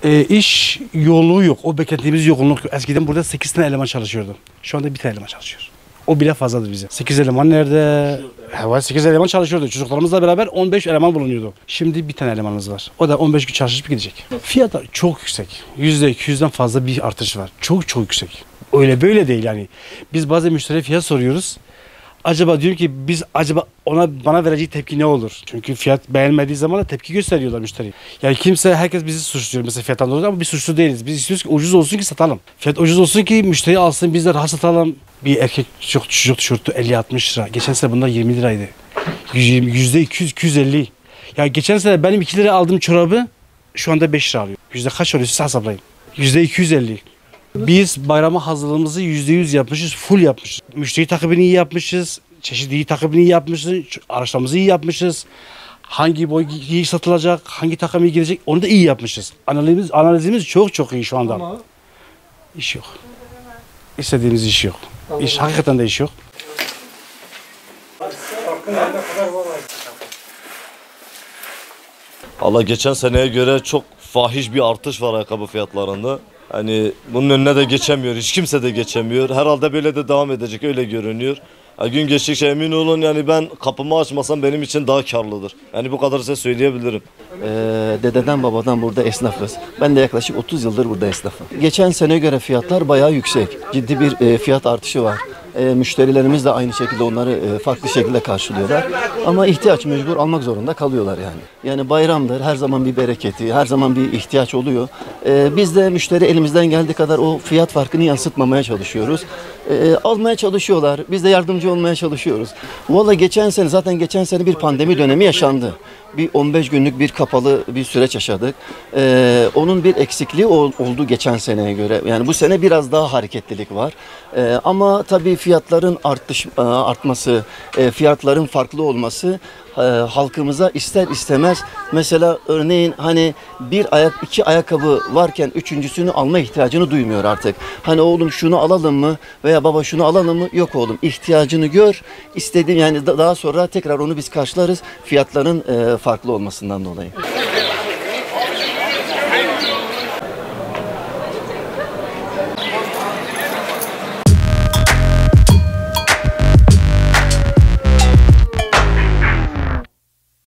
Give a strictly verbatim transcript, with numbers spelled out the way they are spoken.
E, iş yoğunluğu yok. O beklediğimiz yoğunluk yok. Eskiden burada sekiz tane eleman çalışıyordu. Şu anda bir tane eleman çalışıyor. O bile fazladır bize. sekiz eleman nerede? Evet, sekiz eleman çalışıyordu. Çocuklarımızla beraber on beş eleman bulunuyordu. Şimdi bir tane elemanımız var. O da on beş gün çalışıp gidecek. Fiyat çok yüksek. yüzde iki yüzden fazla bir artış var. Çok çok yüksek. Öyle böyle değil yani. Biz bazen müşteriye fiyat soruyoruz. Acaba diyorum ki biz acaba ona bana vereceği tepki ne olur? Çünkü fiyat beğenmediği zaman da tepki gösteriyorlar müşteri. Yani kimse herkes bizi suçluyor mesela fiyattan dolayı ama biz suçlu değiliz. Biz istiyoruz ki ucuz olsun ki satalım. Fiyat ucuz olsun ki müşteri alsın biz de rahat satalım. Bir erkek çocuk, çocuk tişörtü elli altmış lira. Geçen sene bunlar yirmi liraydı. yüzde iki yüz iki yüz elli. Ya geçen sene benim iki lira aldığım çorabı şu anda beş lira alıyor. Yüzde kaç oluyor siz hesaplayın. Yüzde iki yüz elli. Biz bayrama hazırlığımızı yüzde yüz yapmışız, full yapmışız. Müşteri takibini iyi yapmışız, çeşitli takibini iyi yapmışız, araçlarımızı iyi yapmışız. Hangi boy iyi satılacak, hangi takım iyi gelecek onu da iyi yapmışız. Analizimiz, analizimiz çok çok iyi şu anda. Ama iş yok. İstediğimiz iş yok. Tamam. İş hakikaten de iş yok. Allah geçen seneye göre çok fahiş bir artış var ayakkabı fiyatlarında. Hani bunun önüne de geçemiyor, hiç kimse de geçemiyor. Herhalde böyle de devam edecek, öyle görünüyor. Yani gün geçtikçe emin olun yani ben kapımı açmasam benim için daha karlıdır. Yani bu kadar size söyleyebilirim. Ee, dededen babadan burada esnafız. Ben de yaklaşık otuz yıldır burada esnafım. Geçen sene göre fiyatlar bayağı yüksek. Ciddi bir e, fiyat artışı var. E, müşterilerimiz de aynı şekilde onları e, farklı şekilde karşılıyorlar. Ama ihtiyaç mecbur almak zorunda kalıyorlar yani. Yani bayramdır, her zaman bir bereketi, her zaman bir ihtiyaç oluyor. E, biz de müşteri elimizden geldiği kadar o fiyat farkını yansıtmamaya çalışıyoruz. E, almaya çalışıyorlar, biz de yardımcı olmaya çalışıyoruz. Valla geçen sene, zaten geçen sene bir pandemi dönemi yaşandı. Bir on beş günlük bir kapalı bir süreç yaşadık. Ee, onun bir eksikliği ol, oldu geçen seneye göre. Yani bu sene biraz daha hareketlilik var. Ee, ama tabii fiyatların artış, artması, e, fiyatların farklı olması e, halkımıza ister istemez mesela örneğin hani bir ayak iki ayakkabı varken üçüncüsünü alma ihtiyacını duymuyor artık. Hani oğlum şunu alalım mı veya baba şunu alalım mı? Yok oğlum ihtiyacını gör. İstediğim yani daha sonra tekrar onu biz karşılarız fiyatların e, farklı olmasından dolayı.